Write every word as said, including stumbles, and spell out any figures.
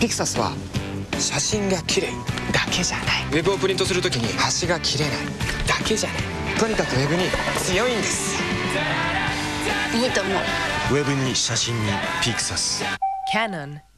ピクサスは写真が綺麗だけじゃない。ウェブをプリントするときに端が切れないだけじゃない。とにかくウェブに強いんです。 いいと思う。 ウェブに写真にピクサス。 Canon